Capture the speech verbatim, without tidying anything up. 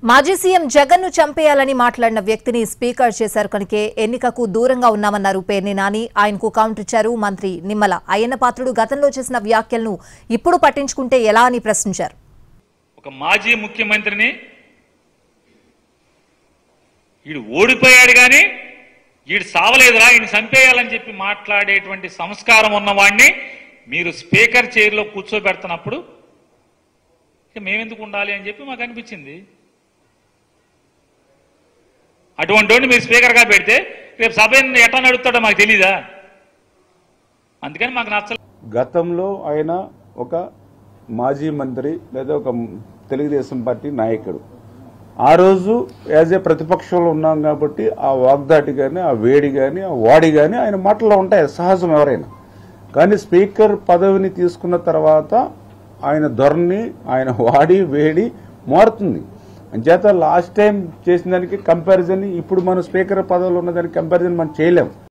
మాజీ సీఎం జగన్ ను చంపేయాలని మాట్లాడిన వ్యక్తిని స్పీకర్ చేశారు కనుకే ఎన్నికకు దూరంగా ఉన్నామన్నారు పేర్ని నాని. ఆయనకు కౌంటర్ ఇచ్చారు మంత్రి నిమ్మల. అయ్యన్న పాత్రుడు గతంలో చేసిన వ్యాఖ్యలను ఇప్పుడు పట్టించుకుంటే ఎలా అని ప్రశ్నించారు. ఒక మాజీ ముఖ్యమంత్రిని ఈడు ఓడిపోయాడు గాని ఈడు సావలేదురా, ఈయన చంపేయాలని చెప్పి మాట్లాడేటువంటి సంస్కారం ఉన్నవాడిని మీరు స్పీకర్ చైర్లో కూర్చోబెడుతున్నప్పుడు మేమెందుకు ఉండాలి అని చెప్పి మాకు అనిపించింది. అటువంటి మీరు స్పీకర్గా పెడితే రేపు సభ ఎట్లా నడుపుతాడో మాకు తెలీదా? అందుకని మాకు నచ్చలేదు. గతంలో ఆయన ఒక మాజీ మంత్రి లేదా ఒక తెలుగుదేశం పార్టీ నాయకుడు. ఆ రోజు యాజ్ ఏ ప్రతిపక్షంలో ఉన్నాం కాబట్టి ఆ వాగ్దాటి కానీ ఆ వేడి కానీ ఆ వాడి కానీ ఆయన మాటల్లో ఉంటాయి, సహజం ఎవరైనా. కానీ స్పీకర్ పదవిని తీసుకున్న తర్వాత ఆయన ధోరణి, ఆయన వాడి వేడి మారుతుంది. అంచేత లాస్ట్ టైం చేసిన దానికి కంపారిజన్ ఇప్పుడు మనం స్పీకర్ పదవిలో ఉన్న దానికి కంపారిజన్ మనం చేయలేం.